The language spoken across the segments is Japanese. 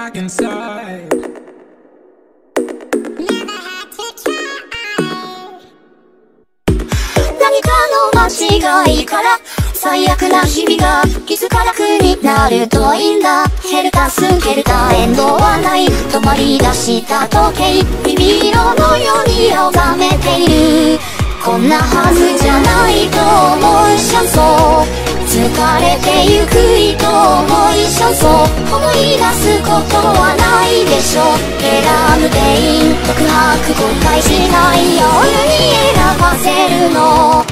back inside. Never had to try. 何かの間違いから最悪な日々が気づかなくになるといいんだ。ヘルタスンケルタエンドはない止まり出した時計指色のように青ざめている。こんなはずじゃないと思うシャンソー疲れてゆくいと思いシャンソー思い出すことはないでしょう。選ぶ全員告白後悔しないように選ばせるの。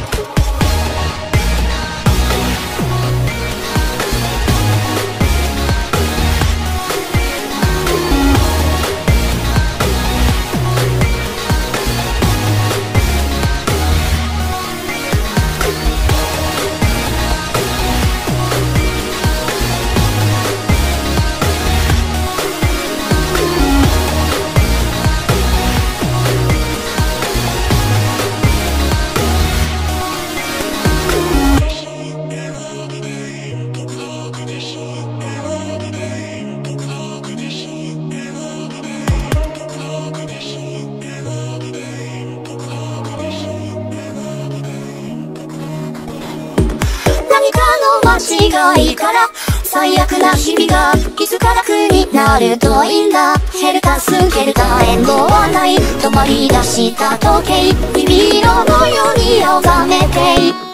間違いから最悪な日々が気づかなくになるといいんだ。ヘルタスンケルタエンドはない止まり出した時計指色のように青ざめている。